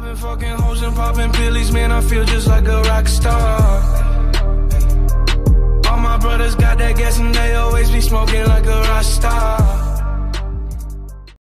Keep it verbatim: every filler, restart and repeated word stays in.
I've been fucking hoes and popping pillies, man, I feel just like a rock star. All my brothers got that gas and they always be smoking like a